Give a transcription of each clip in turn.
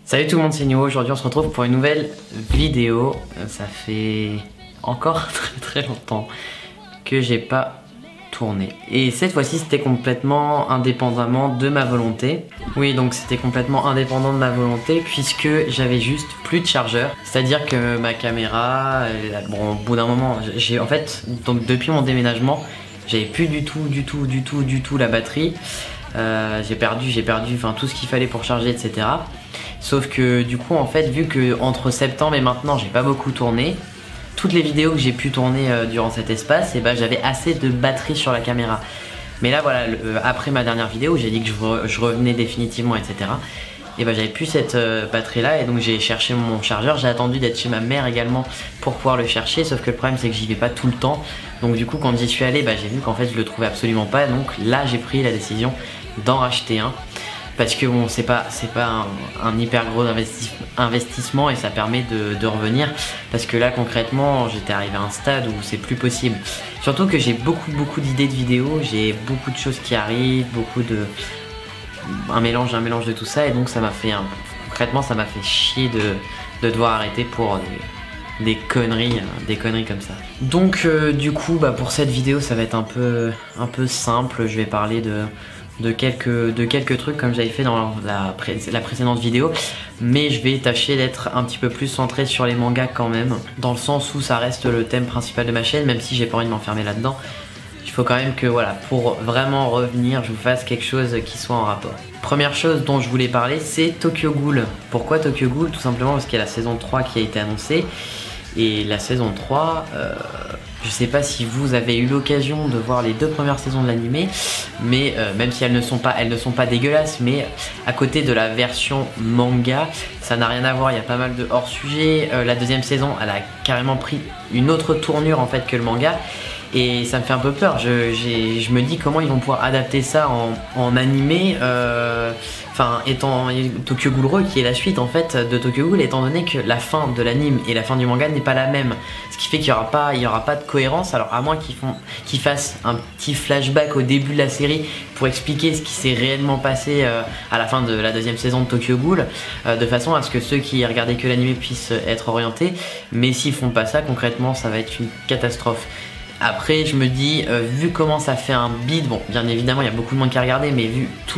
Salut tout le monde, c'est Nio. Aujourd'hui on se retrouve pour une nouvelle vidéo. Ça fait encore très longtemps que j'ai pas tourné. Et cette fois-ci c'était complètement indépendamment de ma volonté. Oui, donc c'était complètement indépendant de ma volonté puisque j'avais juste plus de chargeur. C'est-à-dire que ma caméra, bon, au bout d'un moment, en fait, donc depuis mon déménagement, j'avais plus du tout la batterie. J'ai perdu enfin, tout ce qu'il fallait pour charger, etc. Sauf que du coup en fait, vu que entre septembre et maintenant j'ai pas beaucoup tourné, toutes les vidéos que j'ai pu tourner durant cet espace, et ben j'avais assez de batterie sur la caméra. Mais là voilà, après ma dernière vidéo, j'ai dit que je revenais définitivement, etc. Et ben j'avais plus cette batterie là, et donc j'ai cherché mon chargeur. J'ai attendu d'être chez ma mère également pour pouvoir le chercher, sauf que le problème c'est que j'y vais pas tout le temps. Donc du coup quand j'y suis allé, bah, j'ai vu qu'en fait je le trouvais absolument pas. Donc là j'ai pris la décision d'en racheter un. Parce que bon, c'est pas un hyper gros investissement et ça permet de revenir. Parce que là concrètement j'étais arrivé à un stade où c'est plus possible. Surtout que j'ai beaucoup d'idées de vidéos, j'ai beaucoup de choses qui arrivent, un mélange de tout ça, et donc ça m'a fait concrètement ça m'a fait chier de devoir arrêter pour des conneries comme ça. Donc du coup bah, pour cette vidéo ça va être un peu simple. Je vais parler de quelques trucs comme j'avais fait dans la précédente vidéo, mais je vais tâcher d'être un petit peu plus centré sur les mangas quand même, dans le sens où ça reste le thème principal de ma chaîne, même si j'ai pas envie de m'enfermer là-dedans. Il faut quand même que voilà, pour vraiment revenir, je vous fasse quelque chose qui soit en rapport. Première chose dont je voulais parler, c'est Tokyo Ghoul. Pourquoi Tokyo Ghoul? Tout simplement parce qu'il y a la saison 3 qui a été annoncée, et la saison 3, je sais pas si vous avez eu l'occasion de voir les deux premières saisons de l'animé, mais même si elles ne sont pas dégueulasses, mais à côté de la version manga, ça n'a rien à voir, il y a pas mal de hors-sujet. La deuxième saison, elle a carrément pris une autre tournure en fait que le manga, et ça me fait un peu peur. Je me dis comment ils vont pouvoir adapter ça en animé, enfin étant Tokyo Ghoul Re qui est la suite en fait de Tokyo Ghoul, étant donné que la fin de l'anime et la fin du manga n'est pas la même, ce qui fait qu'il y aura pas de cohérence. Alors à moins qu'ils fassent un petit flashback au début de la série pour expliquer ce qui s'est réellement passé à la fin de la deuxième saison de Tokyo Ghoul, de façon à ce que ceux qui regardaient que l'anime puissent être orientés. Mais s'ils font pas ça, concrètement ça va être une catastrophe. Après je me dis, vu comment ça fait un bide, bon bien évidemment il y a beaucoup de monde qui a regardé, mais vu tous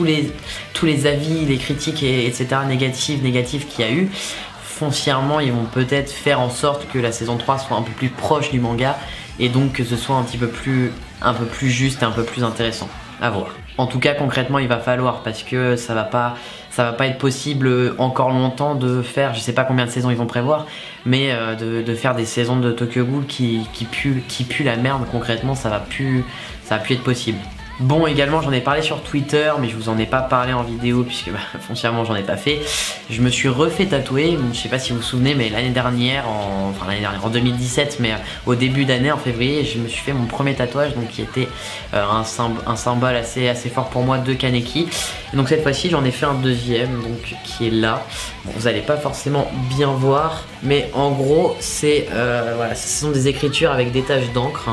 les avis, les critiques etc. négatifs qu'il y a eu, foncièrement ils vont peut-être faire en sorte que la saison 3 soit un peu plus proche du manga, et donc que ce soit un peu plus juste et un peu plus intéressant à voir. En tout cas concrètement il va falloir, parce que ça va pas être possible encore longtemps de faire, je sais pas combien de saisons ils vont prévoir, mais de faire des saisons de Tokyo Ghoul qui puent la merde. Concrètement ça va plus être possible. Bon, également j'en ai parlé sur Twitter, mais je vous en ai pas parlé en vidéo puisque foncièrement j'en ai pas fait. Je me suis refait tatouer, je sais pas si vous vous souvenez, mais l'année dernière, en 2017, mais au début d'année, en février, je me suis fait mon premier tatouage, donc qui était un symbole assez fort pour moi de Kaneki. Et donc cette fois-ci j'en ai fait un deuxième, donc qui est là. Bon, vous allez pas forcément bien voir, mais en gros c'est voilà, ce sont des écritures avec des taches d'encre.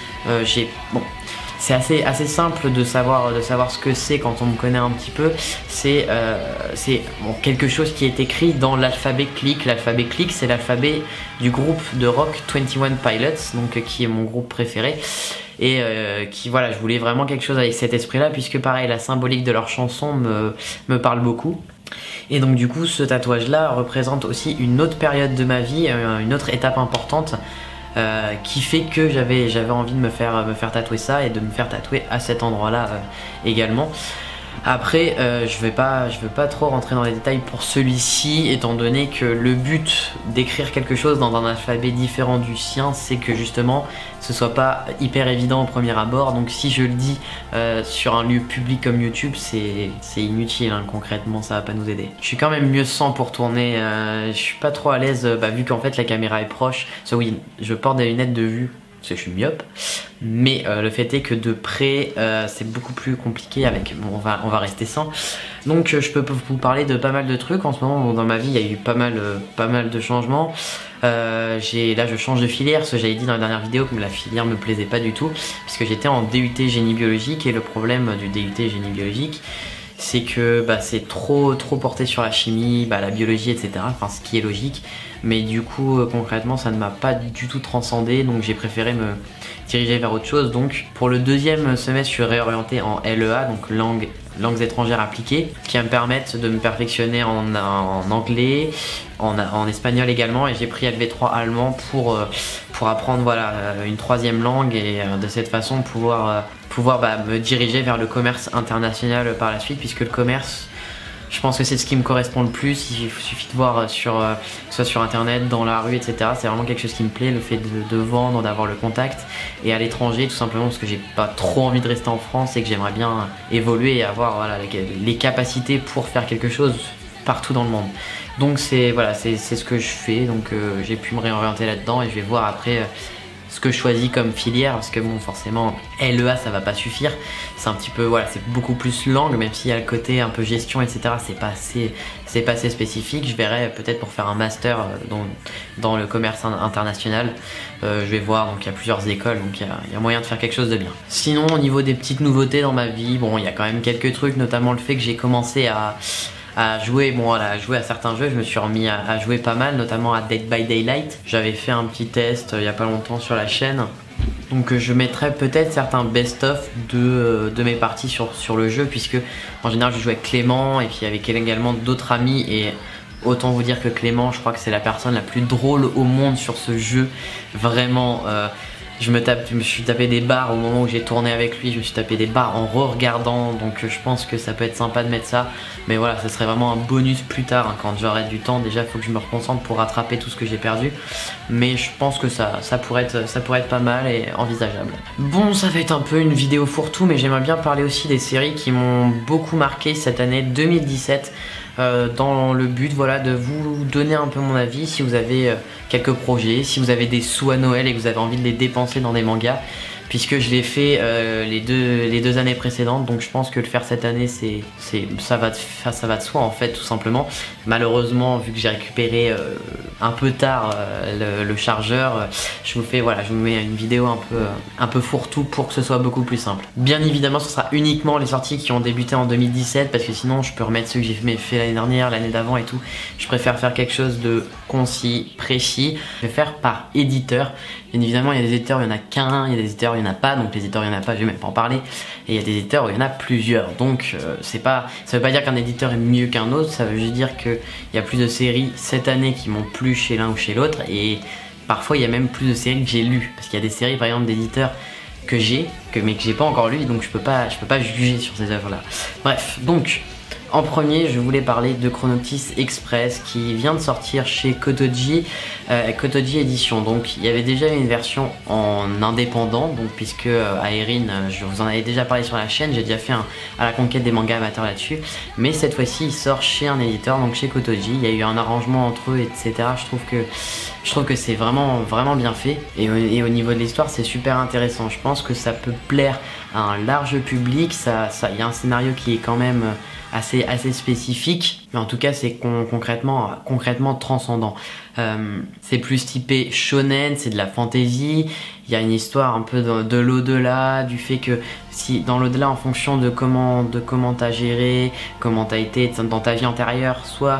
C'est assez simple de savoir ce que c'est quand on me connaît un petit peu. C'est quelque chose qui est écrit dans l'alphabet Click. L'alphabet Click, c'est l'alphabet du groupe de rock 21 Pilots, donc qui est mon groupe préféré. Et voilà, je voulais vraiment quelque chose avec cet esprit là, puisque pareil, la symbolique de leurs chansons me parle beaucoup. Et donc du coup ce tatouage là représente aussi une autre période de ma vie, une autre étape importante, qui fait que j'avais envie de me faire tatouer ça, et de me faire tatouer à cet endroit là également. Après je veux pas trop rentrer dans les détails pour celui-ci, étant donné que le but d'écrire quelque chose dans un alphabet différent du sien, c'est que justement ce soit pas hyper évident au premier abord. Donc si je le dis sur un lieu public comme YouTube, c'est inutile, hein, concrètement ça va pas nous aider. Je suis quand même mieux sans pour tourner, je suis pas trop à l'aise vu qu'en fait la caméra est proche. Oui, je porte des lunettes de vue parce que je suis myope, mais le fait est que de près c'est beaucoup plus compliqué avec. Bon, on va rester sans. Donc je peux vous parler de pas mal de trucs en ce moment. Bon, dans ma vie il y a eu pas mal de changements. Là je change de filière, ce que j'avais dit dans la dernière vidéo que la filière me plaisait pas du tout, puisque j'étais en DUT génie biologique, et le problème du DUT génie biologique, c'est que c'est trop porté sur la chimie, la biologie, etc. Enfin, ce qui est logique. Mais du coup, concrètement, ça ne m'a pas du tout transcendé, donc j'ai préféré me diriger vers autre chose. Donc pour le deuxième semestre, je suis réorienté en LEA, donc langues étrangères appliquées, qui va me permettre de me perfectionner en anglais, en espagnol également, et j'ai pris LV3 allemand pour apprendre voilà, une troisième langue et de cette façon pouvoir me diriger vers le commerce international par la suite, puisque le commerce, je pense que c'est ce qui me correspond le plus. Il suffit de voir que ce soit sur internet, dans la rue, etc. C'est vraiment quelque chose qui me plaît, le fait de vendre, d'avoir le contact. Et à l'étranger, tout simplement parce que j'ai pas trop envie de rester en France et que j'aimerais bien évoluer et avoir voilà, les capacités pour faire quelque chose partout dans le monde. Donc c'est ce que je fais, donc j'ai pu me réorienter là-dedans et je vais voir après ce que je choisis comme filière, parce que bon, forcément LEA ça va pas suffire, c'est un petit peu voilà, c'est beaucoup plus langue, même s'il y a le côté un peu gestion, etc. c'est pas assez spécifique. Je verrai peut-être pour faire un master dans le commerce international. Je vais voir, donc il y a plusieurs écoles, donc il y a moyen de faire quelque chose de bien. Sinon au niveau des petites nouveautés dans ma vie, bon, il y a quand même quelques trucs, notamment le fait que j'ai commencé à jouer, à jouer à certains jeux. Je me suis remis à jouer pas mal, notamment à Dead by Daylight. J'avais fait un petit test il y a pas longtemps sur la chaîne. Donc je mettrai peut-être certains best-of de mes parties sur le jeu, puisque en général je jouais avec Clément et puis avec également d'autres amis, et autant vous dire que Clément, je crois que c'est la personne la plus drôle au monde sur ce jeu. Vraiment, je me suis tapé des barres au moment où j'ai tourné avec lui, je me suis tapé des barres en re-regardant, donc je pense que ça peut être sympa de mettre ça. Mais voilà, ça serait vraiment un bonus plus tard, hein, quand j'aurai du temps. Déjà il faut que je me reconcentre pour rattraper tout ce que j'ai perdu. Mais je pense que ça pourrait être pas mal et envisageable. Bon, ça va être un peu une vidéo fourre-tout, mais j'aimerais bien parler aussi des séries qui m'ont beaucoup marqué cette année 2017. Dans le but voilà, de vous donner un peu mon avis, si vous avez quelques projets, si vous avez des sous à Noël et que vous avez envie de les dépenser dans des mangas, puisque je l'ai fait les deux années précédentes, donc je pense que le faire cette année ça va de soi en fait, tout simplement. Malheureusement, vu que j'ai récupéré un peu tard le chargeur, je vous mets une vidéo un peu fourre-tout pour que ce soit beaucoup plus simple. Bien évidemment, ce sera uniquement les sorties qui ont débuté en 2017, parce que sinon je peux remettre ceux que j'ai fait l'année dernière, l'année d'avant et tout. Je préfère faire quelque chose de concis, précis. Je vais faire par éditeur. Bien évidemment, il y a des éditeurs où il n'y en a qu'un, il y a des éditeurs où il n'y en a pas, donc les éditeurs où il n'y en a pas, je vais même pas en parler. Et il y a des éditeurs où il y en a plusieurs, donc ça veut pas dire qu'un éditeur est mieux qu'un autre, ça veut juste dire qu'il y a plus de séries cette année qui m'ont plu chez l'un ou chez l'autre, et parfois il y a même plus de séries que j'ai lues, parce qu'il y a des séries par exemple d'éditeurs que j'ai, mais que j'ai pas encore lues, donc je peux pas juger sur ces œuvres là. Bref, donc en premier, je voulais parler de Chronoctis Express qui vient de sortir chez Kotoji, Kotoji Édition. Donc il y avait déjà une version en indépendant, donc puisque Aerin, je vous en avais déjà parlé sur la chaîne, j'ai déjà fait un à la conquête des mangas amateurs là-dessus, mais cette fois-ci il sort chez un éditeur, donc chez Kotoji. Il y a eu un arrangement entre eux, etc. Je trouve que c'est vraiment bien fait, et au niveau de l'histoire c'est super intéressant. Je pense que ça peut plaire à un large public. Il y a un scénario qui est quand même assez spécifique, mais en tout cas c'est concrètement transcendant. C'est plus typé shonen, c'est de la fantasy. Il y a une histoire un peu de l'au-delà, du fait que si dans l'au-delà, en fonction de comment t'as géré, comment t'as été dans ta vie antérieure, soit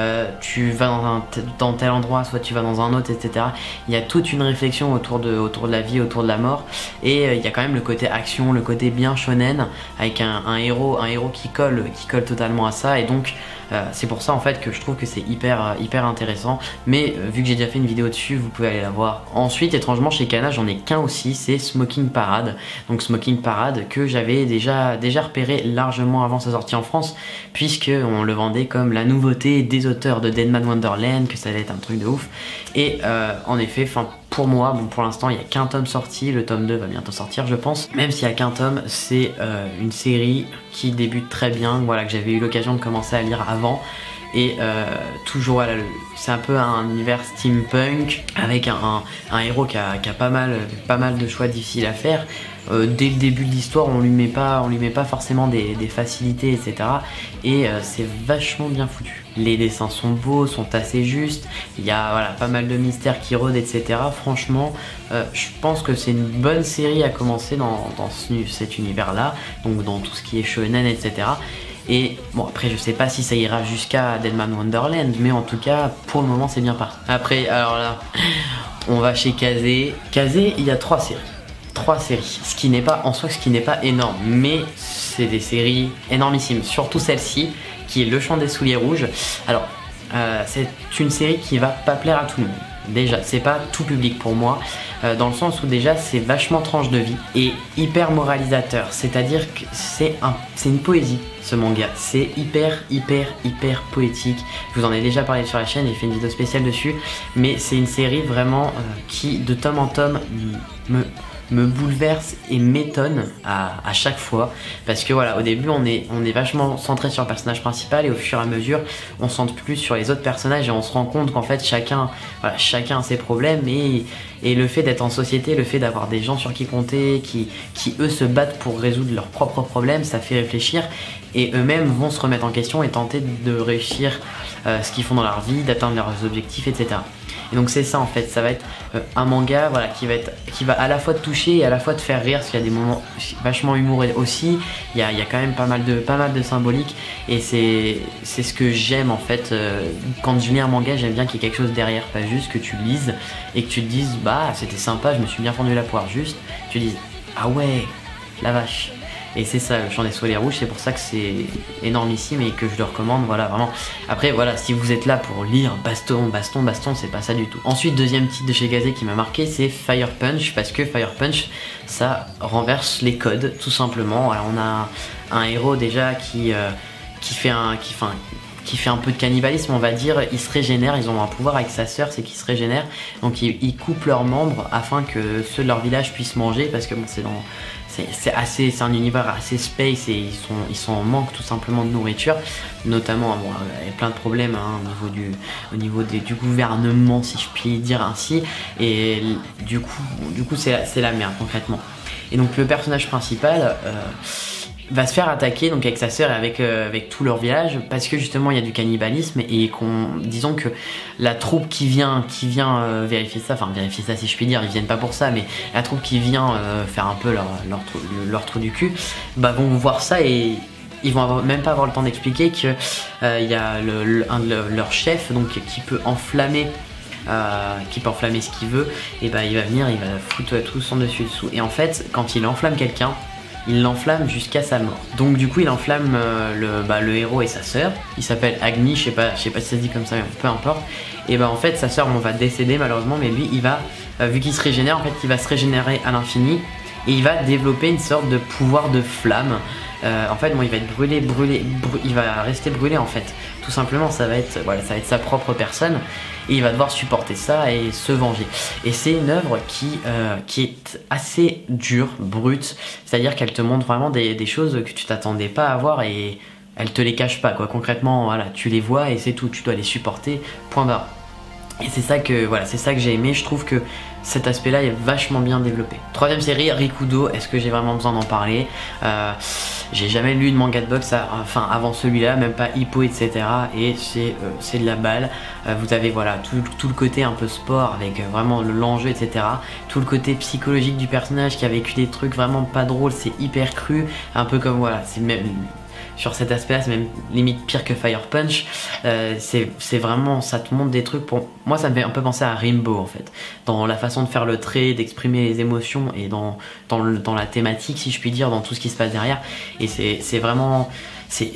tu vas dans tel endroit, soit tu vas dans un autre, etc. Il y a toute une réflexion autour de la vie, autour de la mort, et il y a quand même le côté action, le côté bien shonen, avec un héros qui colle totalement à ça, et donc c'est pour ça en fait que je trouve que c'est hyper intéressant. Mais vu que j'ai déjà fait une vidéo dessus, vous pouvez aller la voir. Ensuite, étrangement, chez Kana, j'en ai qu'un aussi, c'est Smoking Parade. Donc Smoking Parade que j'avais déjà repéré largement avant sa sortie en France, puisque on le vendait comme la nouveauté des auteurs de Deadman Wonderland, que ça allait être un truc de ouf. Et en effet, pour moi, bon, pour l'instant il n'y a qu'un tome sorti, le tome 2 va bientôt sortir je pense. Même s'il n'y a qu'un tome, c'est une série qui débute très bien, voilà, que j'avais eu l'occasion de commencer à lire avant. Et toujours voilà, c'est un peu un univers steampunk avec un héros qui a pas mal de choix difficiles à faire. Dès le début de l'histoire, on lui met pas forcément des facilités, etc. Et c'est vachement bien foutu. Les dessins sont beaux, sont assez justes. Il y a voilà, pas mal de mystères qui rôdent, etc. Franchement, je pense que c'est une bonne série à commencer dans cet univers-là, donc dans tout ce qui est shonen, etc. Et bon, après je sais pas si ça ira jusqu'à Deadman Wonderland, mais en tout cas pour le moment c'est bien parti. Après alors là, on va chez Kazé. Kazé, il y a 3 séries. 3 séries, ce qui n'est pas en soi, ce qui n'est pas énorme, mais c'est des séries énormissimes, surtout celle-ci qui est Le Chant des Souliers Rouges. Alors c'est une série qui va pas plaire à tout le monde. Déjà, c'est pas tout public pour moi, dans le sens où déjà c'est vachement tranche de vie et hyper moralisateur, c'est-à-dire que c'est une poésie ce manga, c'est hyper poétique. Je vous en ai déjà parlé sur la chaîne, j'ai fait une vidéo spéciale dessus, mais c'est une série vraiment qui de tome en tome me bouleverse et m'étonne à chaque fois, parce que voilà, au début on est vachement centré sur le personnage principal et au fur et à mesure on se centre plus sur les autres personnages et on se rend compte qu'en fait chacun a ses problèmes et le fait d'être en société, le fait d'avoir des gens sur qui compter, qui eux se battent pour résoudre leurs propres problèmes, ça fait réfléchir et eux-mêmes vont se remettre en question et tenter de réussir ce qu'ils font dans leur vie, d'atteindre leurs objectifs, etc. Et donc c'est ça en fait, ça va être un manga voilà, qui va à la fois te toucher et à la fois te faire rire, parce qu'il y a des moments vachement humoureux aussi, il y a quand même pas mal de symbolique, et c'est ce que j'aime en fait, quand je lis un manga j'aime bien qu'il y ait quelque chose derrière, pas juste que tu lises et que tu te dises bah c'était sympa, je me suis bien fendu la poire, juste tu dises ah ouais, la vache. Et c'est ça, Le Chant des Souliers Rouges, c'est pour ça que c'est énormissime et que je le recommande, voilà, vraiment. Après, voilà, si vous êtes là pour lire baston, c'est pas ça du tout. Ensuite, deuxième titre de chez Kazé qui m'a marqué, c'est Fire Punch, parce que Fire Punch, ça renverse les codes, tout simplement. Alors, on a un héros déjà qui fait un peu de cannibalisme, on va dire. Il se régénère, ils ont un pouvoir avec sa sœur, c'est qu'ils se régénèrent, donc ils coupent leurs membres afin que ceux de leur village puissent manger, parce que bon, c'est un univers assez space et ils sont en manque tout simplement de nourriture, notamment bon, il y a plein de problèmes hein, au niveau du gouvernement, si je puis dire ainsi, et du coup c'est la merde concrètement. Et donc le personnage principal va se faire attaquer donc avec sa sœur et avec tout leur village, parce que justement il y a du cannibalisme et disons que la troupe qui vient vérifier ça si je puis dire, ils viennent pas pour ça, mais la troupe qui vient faire un peu leur trou du cul, bah vont voir ça et ils vont même pas avoir le temps d'expliquer que y a un de leurs chefs donc qui peut enflammer ce qu'il veut, et bah il va venir, il va foutre tout son dessus dessous, et en fait quand il enflamme quelqu'un, il l'enflamme jusqu'à sa mort. Donc du coup il enflamme le héros et sa sœur. Il s'appelle Agni, je sais pas si ça se dit comme ça, mais peu importe. Et bah en fait sa sœur va décéder malheureusement, mais lui il va, vu qu'il se régénère, en fait il va se régénérer à l'infini et il va développer une sorte de pouvoir de flamme. En fait bon, il va être brûlé, il va rester brûlé en fait. Tout simplement ça va être sa propre personne. Et il va devoir supporter ça et se venger. Et c'est une œuvre qui est assez dure, brute, c'est-à-dire qu'elle te montre vraiment des choses que tu t'attendais pas à voir et elle te les cache pas quoi. Concrètement, voilà, tu les vois et c'est tout, tu dois les supporter, point barre. Et c'est ça que j'ai aimé, je trouve que cet aspect là est vachement bien développé. Troisième série, Rikudo, est-ce que j'ai vraiment besoin d'en parler? J'ai jamais lu de manga de boxe avant celui-là, même pas Hippo, etc. Et c'est de la balle. Vous avez voilà tout le côté un peu sport avec vraiment l'enjeu, etc. Tout le côté psychologique du personnage qui a vécu des trucs vraiment pas drôles, c'est hyper cru, un peu comme voilà, c'est même sur cet aspect-là, c'est même limite pire que Fire Punch. C'est vraiment, ça te montre des trucs. Pour moi, ça me fait un peu penser à Rimbo en fait, dans la façon de faire le trait, d'exprimer les émotions et dans la thématique, si je puis dire, dans tout ce qui se passe derrière. Et c'est vraiment, c'est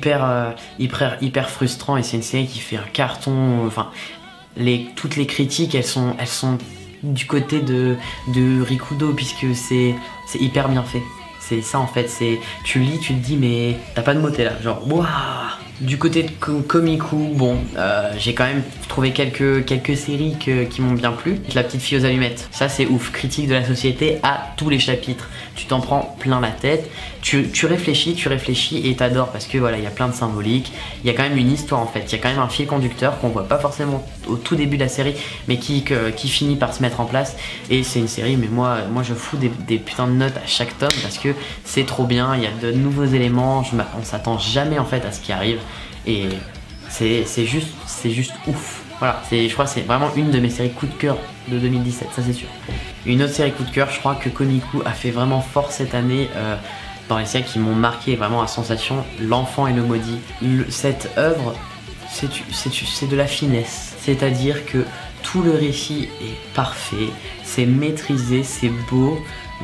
hyper frustrant, et c'est une série qui fait un carton. Enfin, toutes les critiques, elles sont du côté de Rikudo, puisque c'est hyper bien fait. C'est ça en fait, tu lis, tu te dis mais t'as pas de mots, t'es là, genre waouh. Du côté de Komiku, bon, j'ai quand même trouvé quelques séries qui m'ont bien plu. La petite fille aux allumettes, ça c'est ouf, critique de la société à tous les chapitres. Tu t'en prends plein la tête, tu réfléchis et t'adores, parce que voilà, il y a plein de symboliques, il y a quand même une histoire en fait, il y a quand même un fil conducteur qu'on voit pas forcément au tout début de la série, mais qui finit par se mettre en place. Et c'est une série, mais moi je fous des putains de notes à chaque tome, parce que c'est trop bien, il y a de nouveaux éléments, on s'attend jamais en fait à ce qui arrive. Et c'est juste ouf. Voilà, je crois que c'est vraiment une de mes séries coup de cœur de 2017, ça c'est sûr. Une autre série coup de cœur, je crois que Komiku a fait vraiment fort cette année, dans les séries qui m'ont marqué vraiment à sensation, L'Enfant et le Maudit. Cette œuvre, c'est de la finesse, c'est-à-dire que tout le récit est parfait, c'est maîtrisé, c'est beau,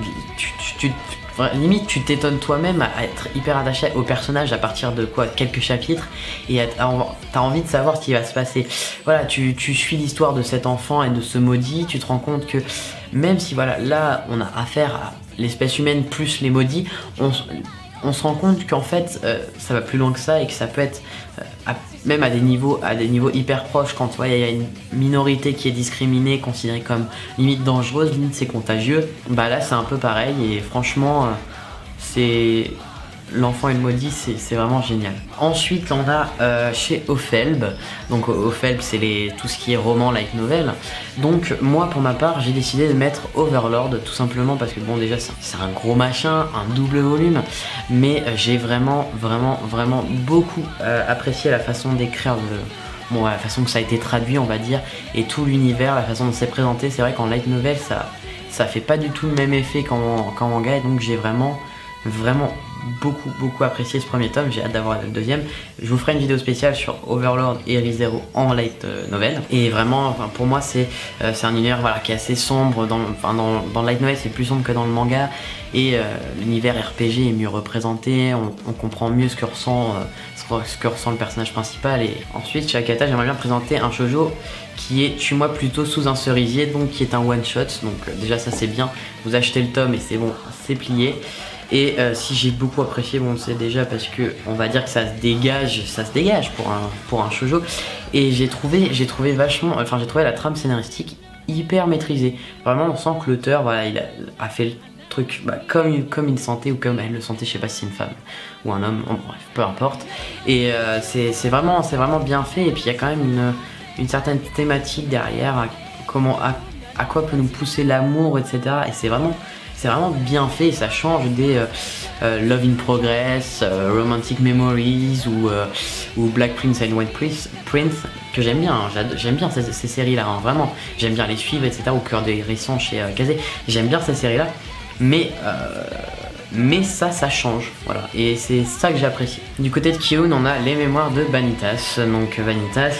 limite tu t'étonnes toi-même à être hyper attaché au personnage à partir de quoi, quelques chapitres, et t'as envie de savoir ce qui va se passer. Voilà, tu suis l'histoire de cet enfant et de ce maudit, tu te rends compte que même si voilà, là on a affaire à l'espèce humaine plus les maudits, on se rend compte qu'en fait ça va plus loin que ça et que ça peut être même à des niveaux hyper proches, quand il y a une minorité qui est discriminée, considérée comme limite dangereuse, limite c'est contagieux, bah là c'est un peu pareil et franchement c'est... L'Enfant et le Maudit, c'est vraiment génial. Ensuite, on a chez Ophelb. Donc Ophelb, c'est tout ce qui est roman, light novel. Donc moi, pour ma part, j'ai décidé de mettre Overlord, tout simplement parce que bon, déjà, c'est un gros machin, un double volume. Mais j'ai vraiment beaucoup apprécié la façon d'écrire la façon que ça a été traduit, on va dire, et tout l'univers, la façon dont c'est présenté. C'est vrai qu'en light novel, ça fait pas du tout le même effet qu'en manga, et donc j'ai vraiment beaucoup apprécié ce premier tome. J'ai hâte d'avoir le deuxième. Je vous ferai une vidéo spéciale sur Overlord et Re:Zero en light novel, et vraiment pour moi c'est un univers qui est assez sombre. Dans le light novel c'est plus sombre que dans le manga, et l'univers RPG est mieux représenté, on comprend mieux ce que ressent le personnage principal. Et ensuite chez Akata, j'aimerais bien présenter un shoujo qui est Tue-moi plutôt sous un cerisier, donc qui est un one shot. Donc déjà ça c'est bien, vous achetez le tome et c'est bon, c'est plié. Et si j'ai beaucoup apprécié, bon c'est déjà parce que on va dire que ça se dégage pour un shoujo, et j'ai trouvé la trame scénaristique hyper maîtrisée. Vraiment on sent que l'auteur il a fait le truc comme il sentait, ou comme elle le sentait, je sais pas si c'est une femme ou un homme, bref, peu importe. Et c'est vraiment bien fait, et puis il y a quand même une certaine thématique derrière, à quoi peut nous pousser l'amour, etc. Et c'est vraiment bien fait, et ça change des Love in Progress, Romantic Memories ou Black Prince and White Prince que j'aime bien. J'aime bien ces séries là, vraiment j'aime bien les suivre, etc. Au cœur des récents chez Kazé, j'aime bien ces séries là, mais ça change, voilà, et c'est ça que j'apprécie. Du côté de Kiyun, on a Les Mémoires de Vanitas. Donc Vanitas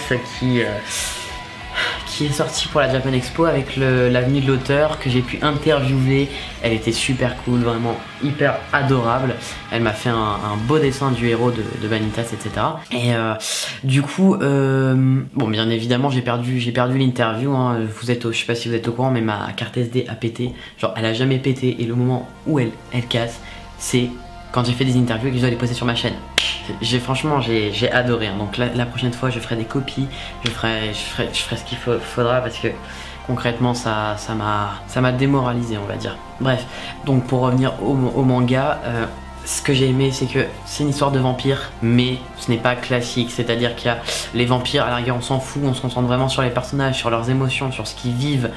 qui est sortie pour la Japan Expo avec l'avenue de l'auteur, que j'ai pu interviewer. Elle était super cool, vraiment hyper adorable. Elle m'a fait un beau dessin du héros de Vanitas, etc. Et du coup, bon, bien évidemment, j'ai perdu l'interview, hein. Je sais pas si vous êtes au courant, mais ma carte SD a pété. Genre, elle a jamais pété, et le moment où elle casse, c'est quand j'ai fait des interviews et que je dois les poster sur ma chaîne. Franchement j'ai adoré, hein. Donc la prochaine fois je ferai des copies, je ferai ce qu'il faudra, parce que concrètement ça m'a démoralisé, on va dire. Bref, donc pour revenir au manga, ce que j'ai aimé, c'est que c'est une histoire de vampires, mais ce n'est pas classique. C'est-à-dire qu'il y a les vampires, à la rigueur on s'en fout, on se concentre vraiment sur les personnages, sur leurs émotions, sur ce qu'ils vivent,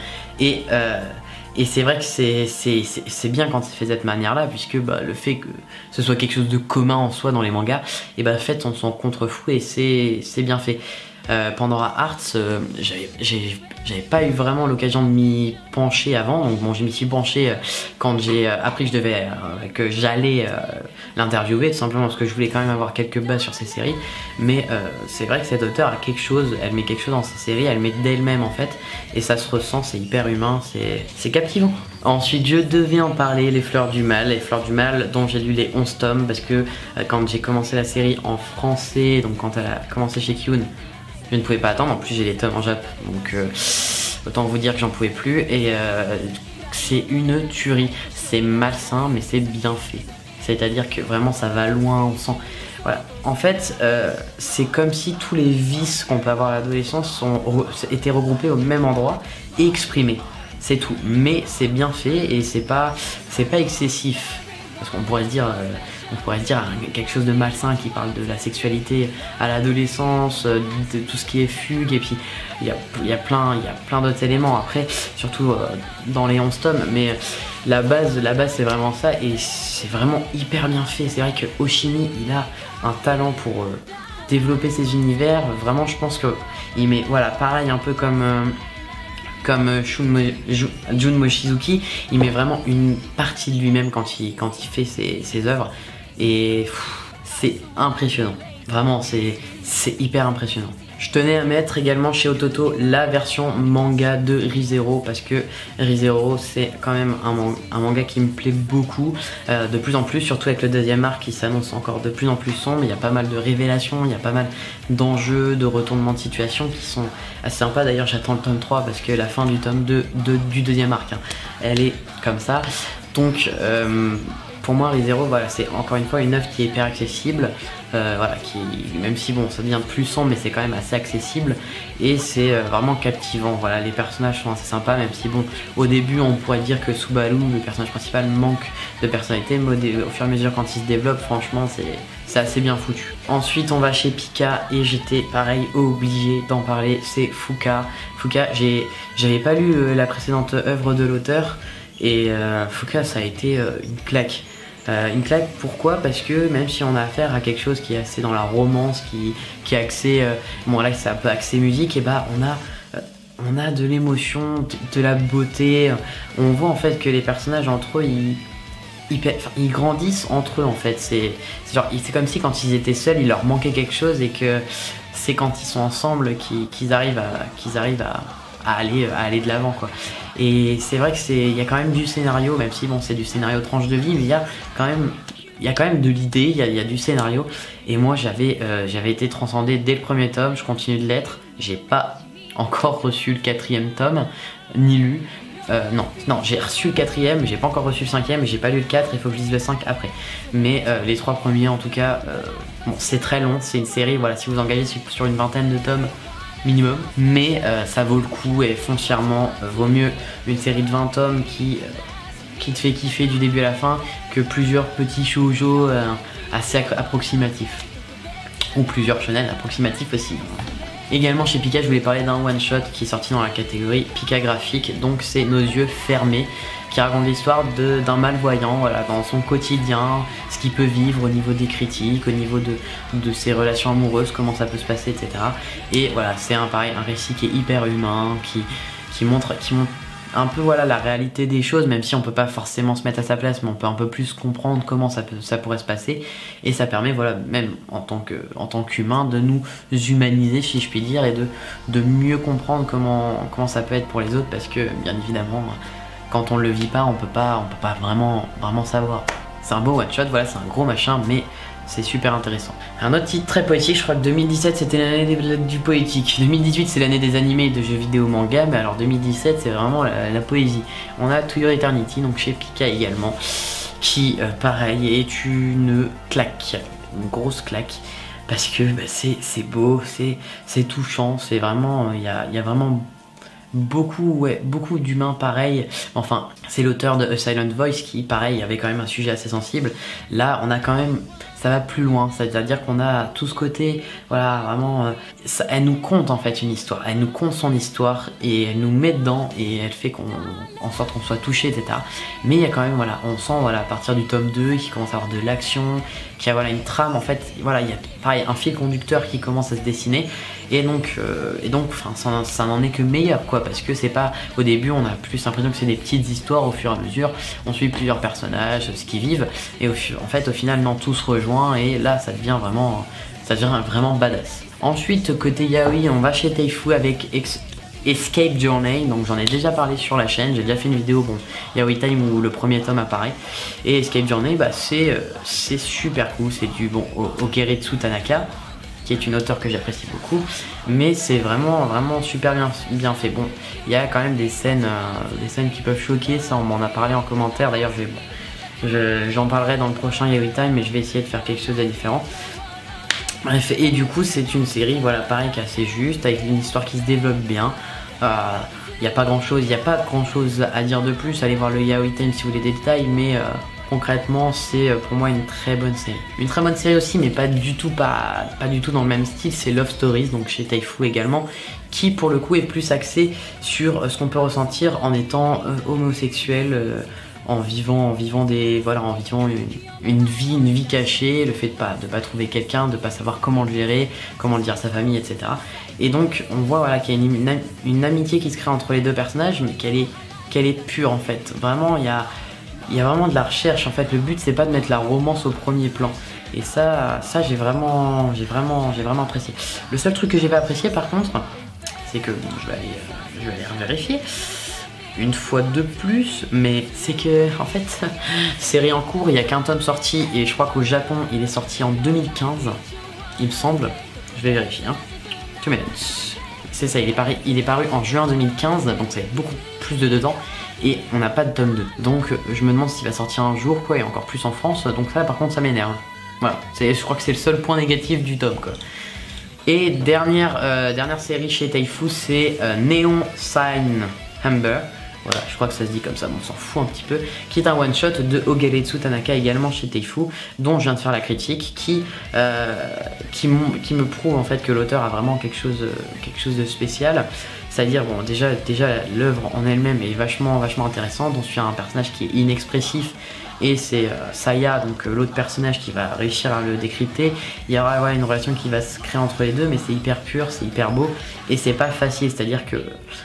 et c'est vrai que c'est bien quand c'est fait de cette manière-là, puisque le fait que ce soit quelque chose de commun en soi dans les mangas, et en fait on s'en contrefou, et c'est bien fait. Pandora Hearts, j'avais pas eu vraiment l'occasion de m'y pencher avant, donc bon, je m'y suis penché quand j'ai appris que j'allais l'interviewer, tout simplement parce que je voulais quand même avoir quelques bases sur ces séries. Mais c'est vrai que cet auteur a quelque chose, elle met quelque chose dans ses séries, elle met d'elle-même en fait, et ça se ressent, c'est hyper humain, c'est captivant. Ensuite je devais en parler, Les Fleurs du Mal, dont j'ai lu les 11 tomes, parce que quand j'ai commencé la série en français, donc quand elle a commencé chez Kiyun, je ne pouvais pas attendre. En plus j'ai les tomes en Jap, donc autant vous dire que j'en pouvais plus, et c'est une tuerie. C'est malsain mais c'est bien fait, c'est à dire que vraiment ça va loin, on sent, voilà. En fait c'est comme si tous les vices qu'on peut avoir à l'adolescence étaient regroupés au même endroit et exprimés, c'est tout. Mais c'est bien fait, et c'est pas excessif, parce qu'on pourrait se dire quelque chose de malsain qui parle de la sexualité à l'adolescence, de tout ce qui est fugue, et puis il y a plein d'autres éléments après, surtout dans les 11 tomes, mais la base c'est vraiment ça, et c'est vraiment hyper bien fait. C'est vrai que Oshimi, il a un talent pour développer ses univers, vraiment. Je pense que il met, voilà, pareil, un peu comme comme Jun Mochizuki, il met vraiment une partie de lui-même quand il fait ses œuvres. Et c'est impressionnant. Vraiment, c'est hyper impressionnant. Je tenais à mettre également chez Ototo la version manga de Re:Zero parce que Re:Zero c'est quand même un manga qui me plaît beaucoup, de plus en plus, surtout avec le deuxième arc qui s'annonce encore de plus en plus sombre. Il y a pas mal de révélations, il y a pas mal d'enjeux, de retournements de situation qui sont assez sympas. D'ailleurs j'attends le tome 3 parce que la fin du tome 2 du deuxième arc, hein, elle est comme ça. Donc pour moi Re:Zero, voilà, c'est encore une fois une œuvre qui est hyper accessible, voilà, même si bon ça devient plus sombre mais c'est quand même assez accessible et c'est vraiment captivant. Voilà, les personnages sont assez sympas, même si bon au début on pourrait dire que Subaru, le personnage principal, manque de personnalité, mais au fur et à mesure quand il se développe, franchement c'est assez bien foutu. Ensuite on va chez Pika et j'étais pareil obligé d'en parler, c'est Fuka. Fuka, j'avais pas lu la précédente œuvre de l'auteur et Fuka ça a été une claque. Une claque, pourquoi? Parce que même si on a affaire à quelque chose qui est assez dans la romance, qui est axé, bon là c'est un peu axé musique, et bah on a de l'émotion, de la beauté. On voit en fait que les personnages entre eux, ils grandissent entre eux en fait. C'est comme si quand ils étaient seuls, il leur manquait quelque chose et que c'est quand ils sont ensemble qu'ils arrivent à aller de l'avant quoi. Et c'est vrai que il y a quand même du scénario, même si bon c'est du scénario tranche de vie, mais il y a quand même de l'idée, il y a du scénario. Et moi j'avais été transcendé dès le premier tome, je continue de l'être. J'ai pas encore reçu le 4e tome, ni lu. Non, j'ai reçu le 4e, j'ai pas encore reçu le 5e, et j'ai pas lu le 4, il faut que je lise le 5 après. Mais les 3 premiers en tout cas, bon c'est très long, c'est une série, voilà, si vous engagez sur une vingtaine de tomes minimum, mais ça vaut le coup et foncièrement vaut mieux une série de 20 tomes qui te fait kiffer du début à la fin que plusieurs petits shoujo assez approximatifs, ou plusieurs shonen approximatifs aussi. Également chez Pika, je voulais parler d'un one shot qui est sorti dans la catégorie Pika graphique, donc c'est Nos yeux fermés, qui raconte l'histoire d'un malvoyant, voilà, dans son quotidien, ce qu'il peut vivre au niveau des critiques, au niveau de ses relations amoureuses, comment ça peut se passer, etc. Et voilà, c'est un récit qui est hyper humain, qui montre un peu voilà la réalité des choses, même si on peut pas forcément se mettre à sa place, mais on peut un peu plus comprendre comment ça pourrait se passer, et ça permet voilà même en tant qu'humain de nous humaniser si je puis dire, et de mieux comprendre comment ça peut être pour les autres, parce que bien évidemment quand on le vit pas on peut pas vraiment savoir. C'est un beau one shot, voilà, c'est un gros machin, mais c'est super intéressant. Un autre titre très poétique, je crois que 2017 c'était l'année du poétique. 2018 c'est l'année des animés et de jeux vidéo manga, mais alors 2017 c'est vraiment la poésie. On a To Your Eternity, donc chez Pika également, qui pareil est une claque, une grosse claque. Parce que bah, c'est beau, c'est touchant, c'est vraiment, il y a vraiment beaucoup d'humains pareil. Enfin, c'est l'auteur de A Silent Voice qui, pareil, avait quand même un sujet assez sensible. Là, on a quand même, ça va plus loin, c'est-à-dire qu'on a tout ce côté, voilà, vraiment, elle nous conte en fait une histoire, elle nous conte son histoire et elle nous met dedans et elle fait en sorte qu'on soit touché, etc. Mais il y a quand même, voilà, on sent, voilà, à partir du tome 2 qu'il commence à avoir de l'action, qu'il y a voilà, une trame, en fait, voilà, il y a pareil, un fil conducteur qui commence à se dessiner. Et donc enfin, ça n'en est que meilleur quoi, parce que c'est pas, au début on a plus l'impression que c'est des petites histoires, au fur et à mesure on suit plusieurs personnages, ce qu'ils vivent, et en fait au final non, tout se rejoint et là ça devient vraiment badass. Ensuite côté yaoi, on va chez Taifu avec Escape Journey, donc j'en ai déjà parlé sur la chaîne, j'ai déjà fait une vidéo, bon, Yaoi Time où le premier tome apparaît, et Escape Journey, bah c'est super cool, c'est du bon Okeretsu Tanaka, qui est une auteure que j'apprécie beaucoup, mais c'est vraiment super bien fait. Bon, il y a quand même des scènes qui peuvent choquer, ça on m'en a parlé en commentaire, d'ailleurs j'en parlerai dans le prochain Yaoi Time, mais je vais essayer de faire quelque chose de différent. Bref, et du coup c'est une série, voilà, pareil, qui est assez juste, avec une histoire qui se développe bien. Il n'y a pas grand chose à dire de plus, allez voir le Yaoi Time si vous voulez des détails, mais concrètement c'est pour moi une très bonne série. Une très bonne série aussi, mais pas du tout dans le même style, c'est Love Stories, donc chez Taifu également, qui pour le coup est plus axé sur ce qu'on peut ressentir en étant homosexuel, en vivant une vie cachée, le fait de pas trouver quelqu'un, de pas savoir comment le gérer, comment le dire à sa famille, etc. Et donc on voit voilà, qu'il y a une amitié qui se crée entre les deux personnages, mais qu'elle est pure en fait. Vraiment, il y a vraiment de la recherche en fait. Le but c'est pas de mettre la romance au premier plan. Et ça j'ai vraiment apprécié. Le seul truc que j'ai pas apprécié par contre, c'est que bon, je vais aller vérifier une fois de plus, mais c'est que en fait série en cours, il y a qu'un tome sorti et je crois qu'au Japon il est sorti en 2015, il me semble. Je vais vérifier hein. 2 minutes. C'est ça, il est paru en juin 2015, donc ça fait beaucoup plus de 2 ans et on n'a pas de tome 2. Donc je me demande s'il va sortir un jour quoi, et encore plus en France, donc ça par contre ça m'énerve. Voilà, je crois que c'est le seul point négatif du tome quoi. Et dernière série chez Taifu, c'est Neon Sign Amber. Voilà, je crois que ça se dit comme ça, mais on s'en fout un petit peu. Qui est un one-shot de Ogeretsu Tanaka, également chez Taifu, dont je viens de faire la critique, qui me prouve en fait que l'auteur a vraiment quelque chose de spécial. C'est-à-dire, bon, déjà l'œuvre en elle-même est vachement intéressante. On suit un personnage qui est inexpressif, et c'est Saya, donc l'autre personnage, qui va réussir à le décrypter. Il y aura une relation qui va se créer entre les deux, mais c'est hyper pur, c'est hyper beau, et c'est pas facile, c'est-à-dire que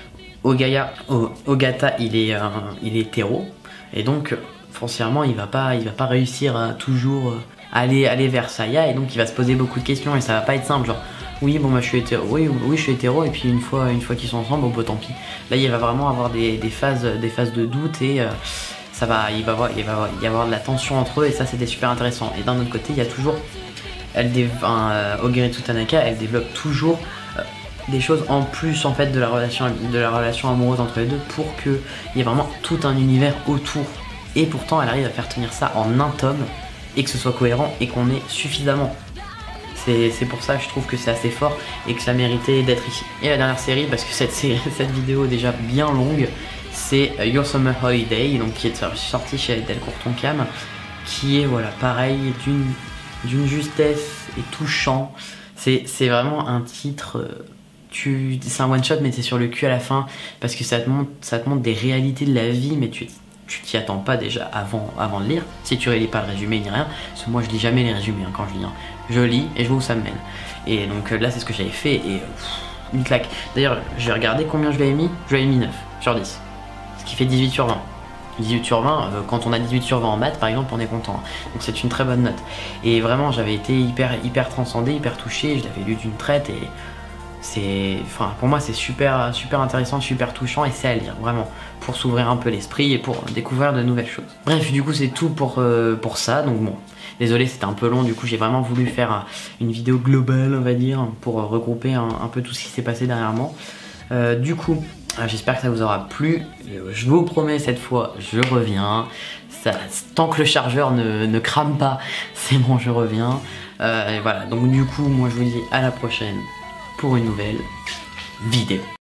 Ogata il est hétéro et donc foncièrement il va pas réussir à toujours aller vers Saya, et donc il va se poser beaucoup de questions et ça va pas être simple, genre oui bon bah je suis hétéro, oui je suis hétéro, et puis une fois qu'ils sont ensemble, bon bah tant pis. Là il va vraiment avoir des phases de doute, et il va y avoir de la tension entre eux, et ça c'était super intéressant. Et d'un autre côté il y a toujours Ogeretsu Tanaka, elle développe toujours des choses en plus en fait de la relation amoureuse entre les deux, pour qu'il y ait vraiment tout un univers autour, et pourtant elle arrive à faire tenir ça en un tome et que ce soit cohérent et qu'on ait suffisamment. C'est pour ça que je trouve que c'est assez fort et que ça méritait d'être ici. Et la dernière série, parce que cette vidéo est déjà bien longue, c'est Your Summer Holiday, donc qui est sorti chez Delcourt Tonkam, qui est voilà pareil, d'une justesse et touchant. C'est vraiment un titre, c'est un one shot mais c'est sur le cul à la fin, parce que ça te montre des réalités de la vie, mais tu t'y attends pas déjà avant de lire, si tu relis pas le résumé ni rien, parce que moi je lis jamais les résumés hein, quand je lis, hein. Je lis et je vois où ça me mène. Et donc là c'est ce que j'avais fait, et une claque. D'ailleurs j'ai regardé combien je lui avais mis, je lui avais mis 9 sur 10, ce qui fait 18 sur 20. 18 sur 20, quand on a 18 sur 20 en maths par exemple, on est content, donc c'est une très bonne note. Et vraiment j'avais été hyper transcendé, hyper touché, je l'avais lu d'une traite, et pour moi c'est super intéressant, super touchant, et c'est à lire vraiment pour s'ouvrir un peu l'esprit et pour découvrir de nouvelles choses. Bref, du coup c'est tout pour ça, donc bon, désolé c'était un peu long, du coup j'ai vraiment voulu faire une vidéo globale on va dire, pour regrouper un peu tout ce qui s'est passé dernièrement. Du coup j'espère que ça vous aura plu, je vous promets cette fois je reviens, tant que le chargeur ne crame pas, c'est bon, je reviens. Et voilà, donc du coup moi je vous dis à la prochaine pour une nouvelle vidéo.